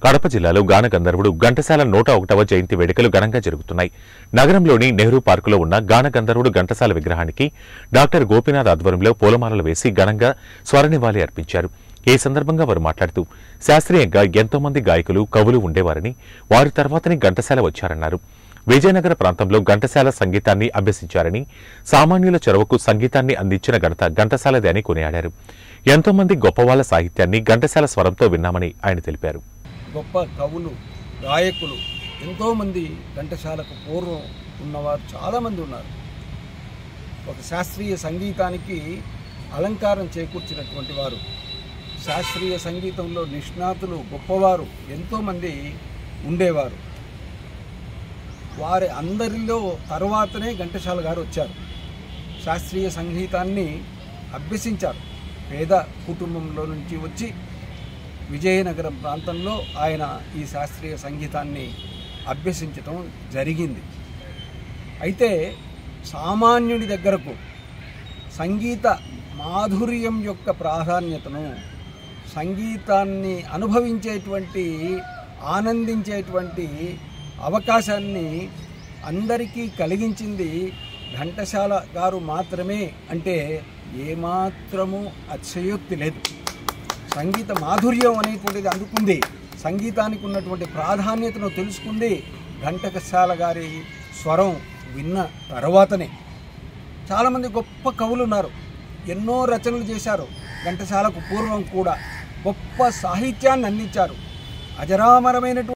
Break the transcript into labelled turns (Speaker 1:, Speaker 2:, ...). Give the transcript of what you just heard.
Speaker 1: కడప జిల్లాలో గాన గంధర్వుడు ఘంటసాల 101వ జయంతి వేడుకలు ఘనంగా జరుగుతున్నాయి. నగరంలోని నెహ్రూ పార్కులో ఉన్న గాన గంధర్వుడు ఘంటసాల విగ్రహానికి డాక్టర్ గోపీనాథ్ ఆధ్వర్యంలో పూలమాలలు వేసి ఘనంగా స్వరనివాళి అర్పించారు. ఈ సందర్భంగా వారు మాట్లాడుతూ శాస్త్రీయంగా ఎంతో మంది గాయకులు, కవులు ఉండేవారని, వారి తర్వాతనే ఘంటసాల వచ్చారన్నారు. విజయనగర ప్రాంతంలో ఘంటసాల సంగీతాన్ని అభ్యసించారని, సామాన్యుల చొరవకు సంగీతాన్ని అందించిన ఘనత ఘంటసాలదే అని కొనియాడారు. ఎంతో మంది గొప్పవాళ్ల సాహిత్యాన్ని ఘంటసాల స్వరంతో విన్నామని ఆయన తెలిపారు.
Speaker 2: గొప్ప కవులు, గాయకులు ఎంతోమంది ఘంటసాలకు పూర్వం ఉన్నవారు చాలామంది ఉన్నారు. ఒక శాస్త్రీయ సంగీతానికి అలంకారం చేకూర్చినటువంటి వారు, శాస్త్రీయ సంగీతంలో నిష్ణాతులు, గొప్పవారు ఎంతోమంది ఉండేవారు. వారి అందరిలో తర్వాతనే ఘంటసాల గారు వచ్చారు. శాస్త్రీయ సంగీతాన్ని అభ్యసించారు. పేద కుటుంబంలో నుంచి వచ్చి విజయనగరం ప్రాంతంలో ఆయన ఈ శాస్త్రీయ సంగీతాన్ని అభ్యసించటం జరిగింది. అయితే సామాన్యుడి దగ్గరకు సంగీత మాధుర్యం యొక్క ప్రాధాన్యతను, సంగీతాన్ని అనుభవించేటువంటి, ఆనందించేటువంటి అవకాశాన్ని అందరికీ కలిగించింది ఘంటసాల గారు మాత్రమే అంటే ఏమాత్రము అతిశయోక్తి లేదు. సంగీత మాధుర్యం అనేటువంటిది అందుకుంది, సంగీతానికి ఉన్నటువంటి ప్రాధాన్యతను తెలుసుకుంది ఘంటసాల గారి స్వరం విన్న తర్వాతనే. చాలామంది గొప్ప కవులు ఉన్నారు, ఎన్నో రచనలు చేశారు. ఘంటసాలకు పూర్వం కూడా గొప్ప సాహిత్యాన్ని అందించారు. అజరామరమైనటువంటి